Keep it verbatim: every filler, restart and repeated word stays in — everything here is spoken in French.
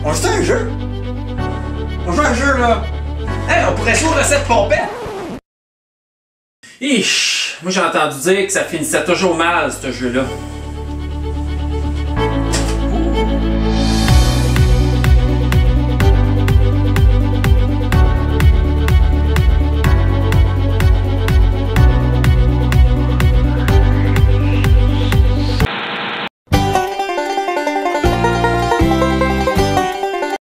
On joue un jeu? On joue un jeu, là. Hey, on pourrait jouer aux recettes pompettes! Ich! Moi j'ai entendu dire que ça finissait toujours mal, ce jeu-là.